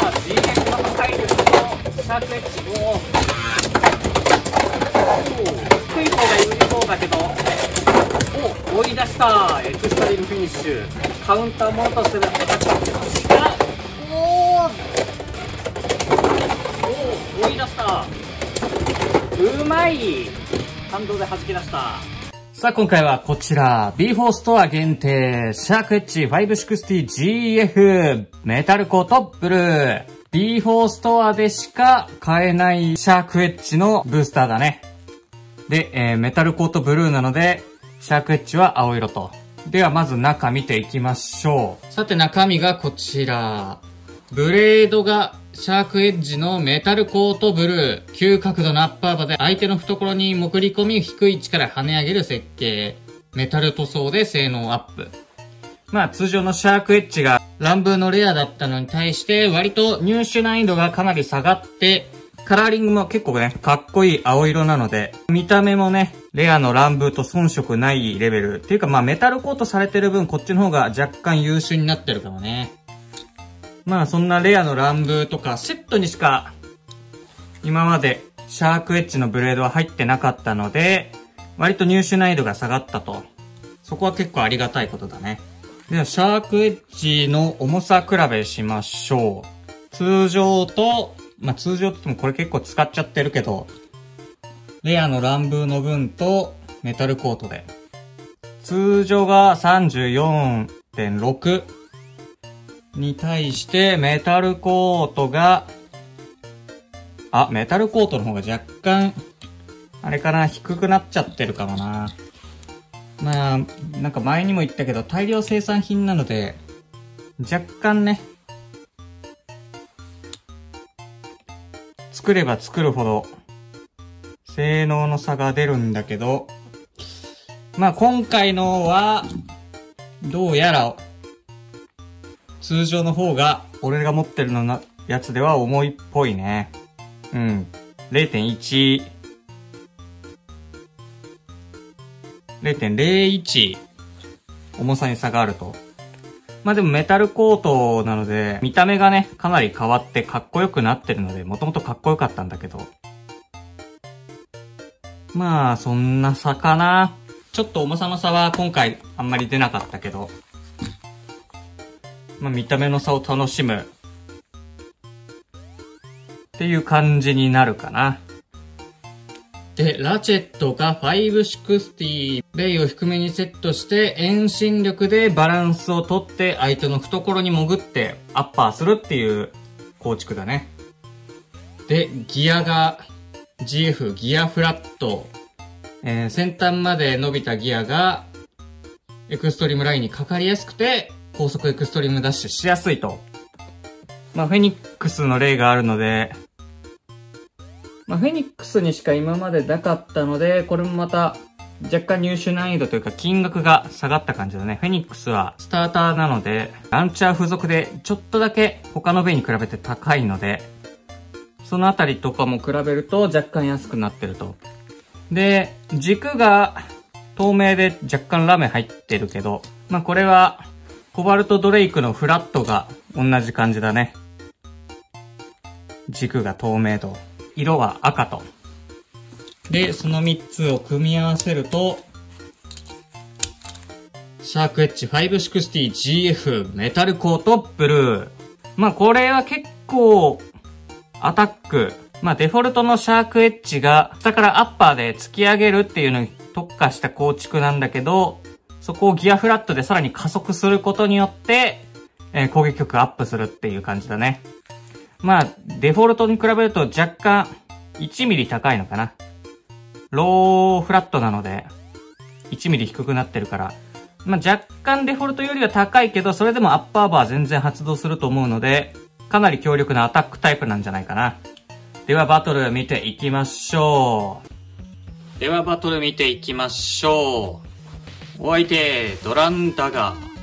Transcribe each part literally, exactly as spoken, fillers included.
さあ G ヘッドの体力とシャークエッジも低い方が有利そうだけど、お追い出したエクストリームフィニッシュ。カウンターもろとするおおお追い出した。うまい反動で弾き出した。さあ今回はこちら ビーフォー ストア限定シャークエッジ ファイブシックスゼロジーエフ メタルコートブルー。 ビーフォー ストアでしか買えないシャークエッジのブースターだね。で、えー、メタルコートブルーなのでシャークエッジは青色と。ではまず中見ていきましょう。さて中身がこちら。ブレードがシャークエッジのメタルコートブルー。急角度のアッパーバーで相手の懐に潜り込み低い位置から跳ね上げる設計。メタル塗装で性能アップ。まあ通常のシャークエッジが乱舞のレアだったのに対して割と入手難易度がかなり下がって、カラーリングも結構ね、かっこいい青色なので、見た目もね、レアの乱舞と遜色ないレベル。っていうかまあメタルコートされてる分こっちの方が若干優秀になってるかもね。まあそんなレアの乱舞とかセットにしか今までシャークエッジのブレードは入ってなかったので、割と入手難易度が下がったと。そこは結構ありがたいことだね。ではシャークエッジの重さ比べしましょう。通常と、まあ通常って言ってもこれ結構使っちゃってるけど、レアの乱舞の分とメタルコートで。通常が さんじゅうよんてんろく に対してメタルコートが、あ、メタルコートの方が若干、あれかな、低くなっちゃってるかもな。まあ、なんか前にも言ったけど大量生産品なので、若干ね、作れば作るほど性能の差が出るんだけど、まあ今回のはどうやら通常の方が俺が持ってるのなやつでは重いっぽいね。うん。れいてんいち、れいてんれいいち 重さに差があると。まあでもメタルコートなので、見た目がね、かなり変わってかっこよくなってるので、もともとかっこよかったんだけど。まあ、そんな差かな。ちょっと重さの差は今回あんまり出なかったけど。まあ見た目の差を楽しむ。っていう感じになるかな。で、ラチェットがファイブシックスゼロ、ベイを低めにセットして遠心力でバランスをとって相手の懐に潜ってアッパーするっていう構築だね。で、ギアが ジーエフ ギアフラット。えー、先端まで伸びたギアがエクストリームラインにかかりやすくて高速エクストリームダッシュしやすいと。まあフェニックスの例があるので、まあ、フェニックスにしか今までなかったので、これもまた若干入手難易度というか金額が下がった感じだね。フェニックスはスターターなので、ランチャー付属でちょっとだけ他のベイに比べて高いので、そのあたりとかも比べると若干安くなってると。で、軸が透明で若干ラメ入ってるけど、まあこれはコバルトドレイクのフラットが同じ感じだね。軸が透明度。色は赤と。で、そのみっつを組み合わせると、シャークエッジ ファイブシックスゼロジーエフ メタルコートブルー。まあこれは結構アタック。まあデフォルトのシャークエッジが下からアッパーで突き上げるっていうのに特化した構築なんだけど、そこをギアフラットでさらに加速することによって、えー、攻撃力アップするっていう感じだね。まあ、デフォルトに比べると若干いちミリ高いのかな。ローフラットなのでいちミリ低くなってるから。まあ若干デフォルトよりは高いけど、それでもアッパーバー全然発動すると思うので、かなり強力なアタックタイプなんじゃないかな。ではバトル見ていきましょう。ではバトル見ていきましょう。お相手、ドランダガー。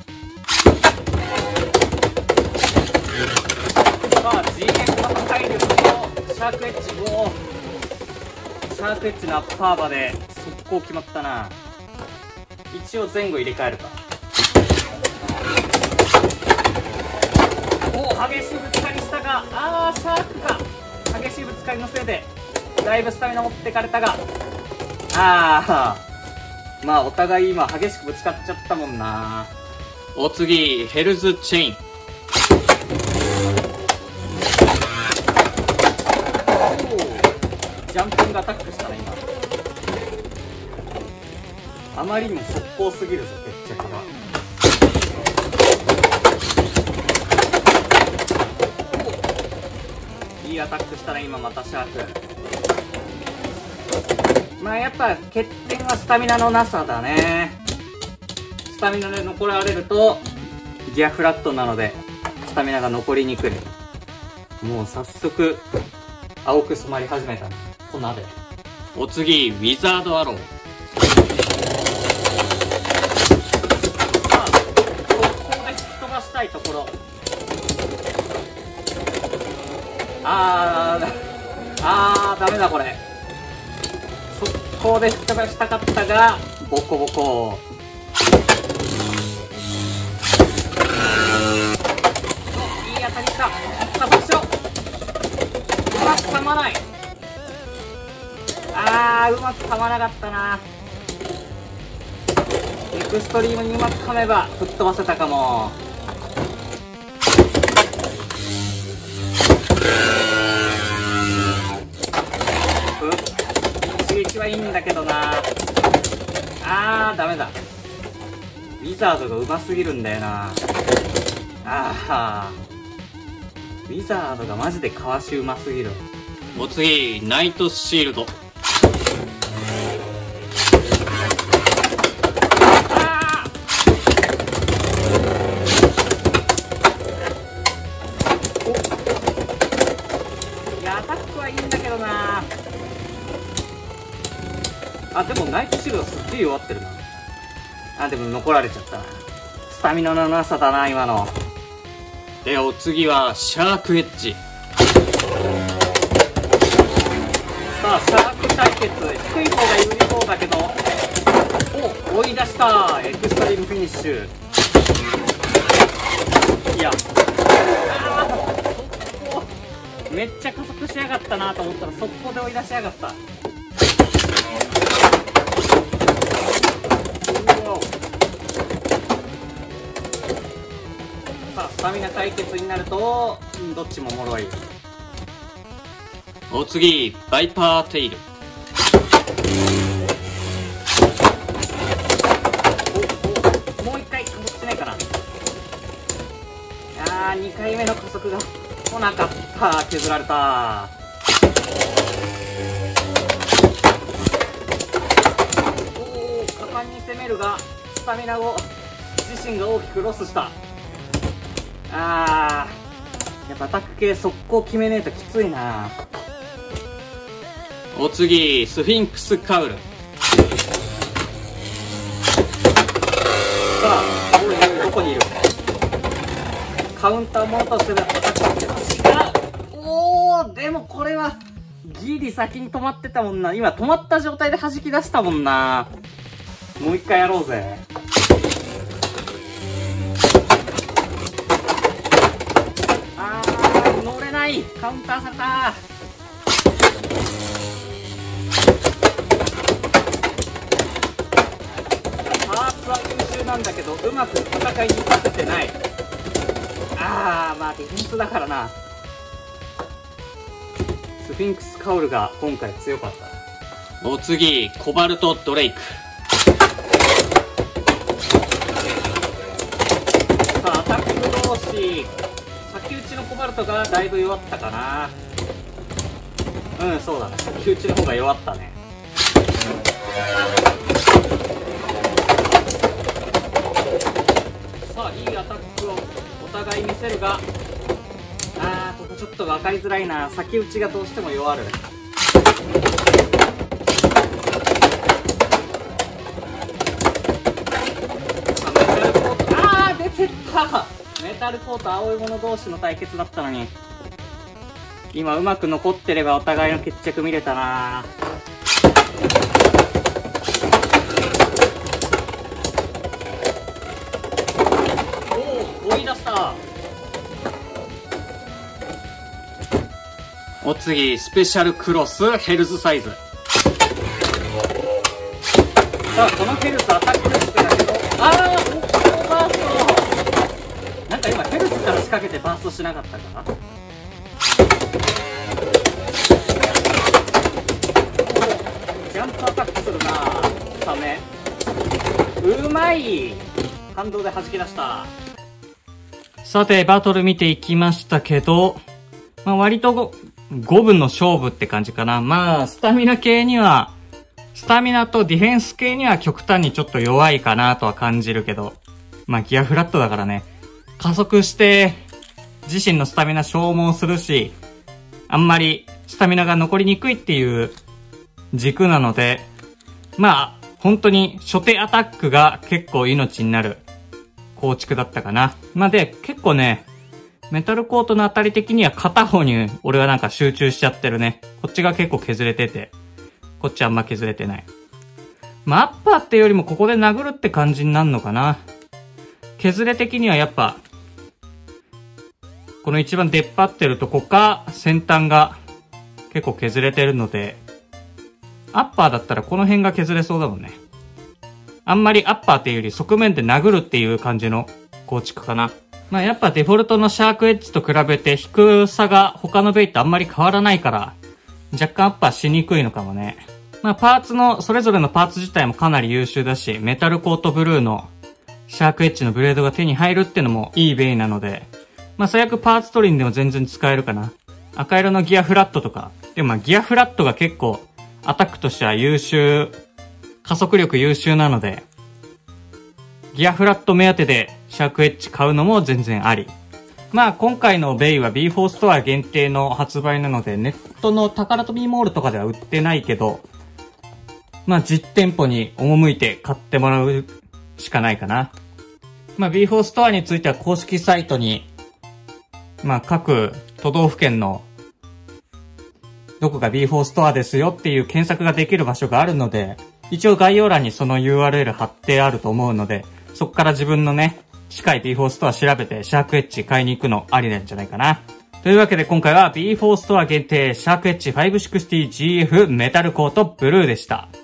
さあ、G ヘッドの体力とシャークエッジも、シャークエッジのアッパーバで速攻決まったな。一応前後入れ替えるか。おお、激しいぶつかりしたが、 光のせいでだいぶスタミナ持ってかれたが、あーまあお互い今激しくぶつかっちゃったもんな。お次ヘルズチェイン。ジャンピングアタックしたね今。あまりにも速攻すぎるぞ決着が。いいアタックしたね今またシャーク。まあやっぱ欠点はスタミナのなさだね。スタミナで残られるとギアフラットなのでスタミナが残りにくい。もう早速青く染まり始めたねこの鍋。お次ウィザードアロー。さあ速攻で吹っ飛ばしたいところ。あーあーダメだこれ。速攻で吹っ飛ばしたかったがボコボコ。いい当たりした。加速しろ。うまく噛まない。あーうまく噛まなかったな。エクストリームにうまく噛めば吹っ飛ばせたかも。一撃はいいんだけどな。あーダメだ。ウィザードがうますぎるんだよな。あーウィザードがマジでかわしうますぎる。お次ナイトシールド。あーいやアタックはいいんだけどな。あでもナイトシールドすっげえ弱ってるな。あでも残られちゃったな。スタミナのなさだな今の。でお次はシャークエッジ。さあシャーク対決。低い方が有利そうだけど、お追い出した。エクストリームフィニッシュ。いやあーめっちゃ加速しやがったなと思ったら速攻で追い出しやがった。さあスタミナ対決になるとどっちもおもろい。お次バイパーテイル。おおもう一回加速しないかな。あーにかいめの加速が来なかった。削られた。おお果敢に攻めるがスタミナを自身が大きくロスした。あーやっぱアタック系速攻決めねえときついな。お次スフィンクスカウル。さあおいおいどこにいる。カウンターモーターするアタック違う。おおでもこれはギリ先に止まってたもんな。今止まった状態で弾き出したもんな。もう一回やろうぜ。あー乗れない。カウンターされた。パーツは優秀なんだけどうまく戦いに勝ててない。あーまあディフェンスだからな。スフィンクスカウルが今回強かった。お次コバルトドレイク。さあアタック同士先打ちのコバルトがだいぶ弱ったかな。うんそうだね先打ちの方が弱ったね。さあいいアタックをお互い見せるが、あーここちょっと分かりづらいな。先打ちがどうしても弱る。あー出てった。メタルコート青いもの同士の対決だったのに今うまく残ってればお互いの決着見れたな。おお追い出した。 お次、スペシャルクロスヘルズサイズ。さあ、このヘルズアタックしてだけど、あー、大バースト。なんか今ヘルズから仕掛けてバーストしなかったかな。ジャンプアタックするなぁ。サメ。うまい。反動で弾き出した。さて、バトル見ていきましたけど、まあ割とごぶの勝負って感じかな。まあ、スタミナ系には、スタミナとディフェンス系には極端にちょっと弱いかなとは感じるけど、まあギアフラットだからね、加速して自身のスタミナ消耗するし、あんまりスタミナが残りにくいっていう軸なので、まあ本当に初手アタックが結構命になる構築だったかな。まあで、結構ね、メタルコートの当たり的には片方に俺はなんか集中しちゃってるね。こっちが結構削れてて、こっちあんま削れてない。まあアッパーってよりもここで殴るって感じになるのかな。削れ的にはやっぱ、この一番出っ張ってるとこか先端が結構削れてるので、アッパーだったらこの辺が削れそうだもんね。あんまりアッパーっていうより側面で殴るっていう感じの構築かな。まあやっぱデフォルトのシャークエッジと比べて低さが他のベイとあんまり変わらないから、若干アッパーしにくいのかもね。まあパーツの、それぞれのパーツ自体もかなり優秀だし、メタルコートブルーのシャークエッジのブレードが手に入るってのもいいベイなので、まあ最悪パーツ取りにでも全然使えるかな。赤色のギアフラットとか、でもまあギアフラットが結構アタックとしては優秀、加速力優秀なので、ギアフラット目当てでシャークエッジ買うのも全然あり。まあ今回のベイは ビーフォー ストア限定の発売なので、ネットの宝飛びモールとかでは売ってないけど、まあ実店舗に赴いて買ってもらうしかないかな。まあ ビーフォー ストアについては公式サイトに、まあ各都道府県のどこが ビーフォー ストアですよっていう検索ができる場所があるので、一応概要欄にその ユーアールエル 貼ってあると思うので、そこから自分のね、近い ビーフォー ストア調べてシャークエッジ買いに行くのありなんじゃないかな。というわけで今回は ビーフォー ストア限定シャークエッジごひゃくろくじゅうジーエフ メタルコートブルーでした。